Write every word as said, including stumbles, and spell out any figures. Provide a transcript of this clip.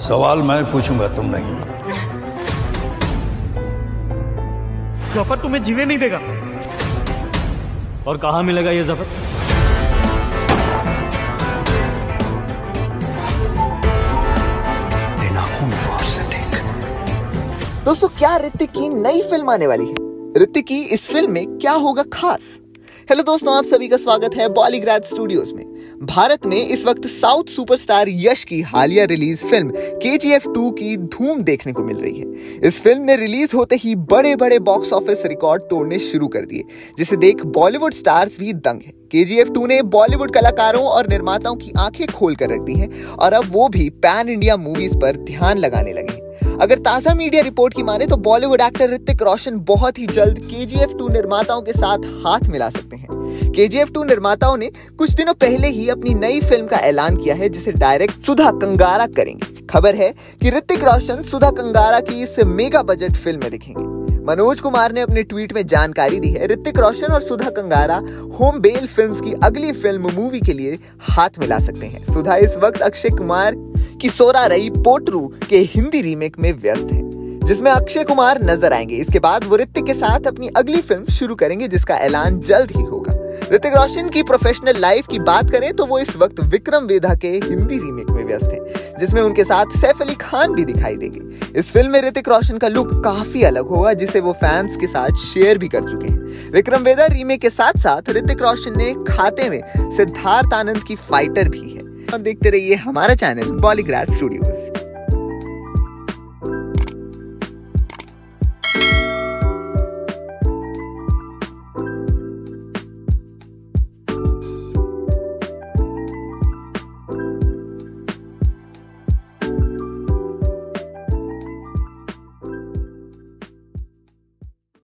सवाल मैं पूछूंगा, तुम नहीं। जफर तुम्हें जीने नहीं देगा। और कहाँ मिलेगा ये जफर? नाखून और सटीक। दोस्तों, क्या ऋतिक की नई फिल्म आने वाली है? ऋतिक की इस फिल्म में क्या होगा खास? हेलो दोस्तों, आप सभी का स्वागत है बॉलीग्राड स्टूडियोज में। भारत में इस वक्त साउथ सुपरस्टार यश की हालिया रिलीज फिल्म के जी एफ टू की धूम देखने को मिल रही है। इस फिल्म ने रिलीज होते ही बड़े बड़े बॉक्स ऑफिस रिकॉर्ड तोड़ने शुरू कर दिए, जिसे देख बॉलीवुड स्टार्स भी दंग है। के जी एफ टू ने बॉलीवुड कलाकारों और निर्माताओं की आंखें खोल कर रख दी हैं और अब वो भी पैन इंडिया मूवीज पर ध्यान लगाने लगे हैं। अगर ताजा मीडिया रिपोर्ट की माने तो बॉलीवुड एक्टर ऋतिक रोशन बहुत ही जल्द के जी एफ टू निर्माताओं के साथ हाथ मिला सकते हैं। के जी एफ टू निर्माताओं ने कुछ दिनों पहले ही अपनी नई फिल्म का ऐलान किया है, जिसे डायरेक्ट सुधा कंगारा करेंगे। खबर है कि ऋतिक रोशन सुधा कंगारा की इस मेगा बजट फिल्म में दिखेंगे। मनोज कुमार ने अपने ट्वीट में जानकारी दी है, ऋतिक रोशन और सुधा कंगारा होम बेल फिल्म्स की अगली फिल्म मूवी के लिए हाथ मिला सकते हैं। सुधा इस वक्त अक्षय कुमार की सोरा रई पोटरू के हिंदी रीमेक में व्यस्त है, जिसमें अक्षय कुमार नजर आएंगे। इसके बाद वो ऋतिक के साथ अपनी अगली फिल्म शुरू करेंगे, जिसका ऐलान जल्द ही होगा। ऋतिक रोशन की प्रोफेशनल लाइफ की बात करें तो वो इस वक्त विक्रम वेदा के हिंदी रीमेक में व्यस्त हैं, जिसमें उनके साथ सैफ अली खान भी दिखाई देंगे। इस फिल्म में ऋतिक रोशन का लुक काफी अलग होगा, जिसे वो फैंस के साथ शेयर भी कर चुके हैं। विक्रम वेदा रीमेक के साथ साथ ऋतिक रोशन ने खाते में सिद्धार्थ आनंद की फाइटर भी है। और देखते रहिए हमारा चैनल बॉलीग्राड स्टूडियोज।